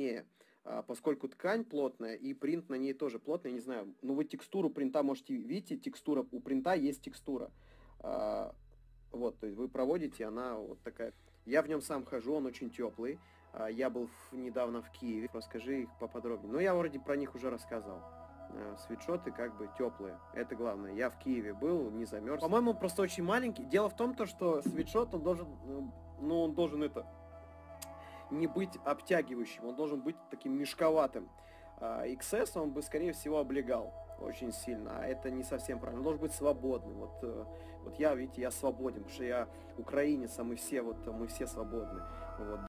поскольку ткань плотная и принт на ней тоже плотный, я не знаю, ну вы текстуру принта можете видеть, текстура, у принта есть текстура. А, вот, то есть вы проводите, она вот такая. Я в нем сам хожу, он очень теплый. Я был недавно в Киеве, расскажи их поподробнее. Но я вроде про них уже рассказывал. Свитшоты как бы теплые, это главное. Я в Киеве был, не замерз. По-моему, просто очень маленький. Дело в том, что свитшот, он должен, ну, он должен это, не быть обтягивающим, он должен быть таким мешковатым. XS он бы, скорее всего, облегал очень сильно, а это не совсем правильно. Он должен быть свободным. Вот я, видите, я свободен, потому что я украинец, а мы все свободны. Вот.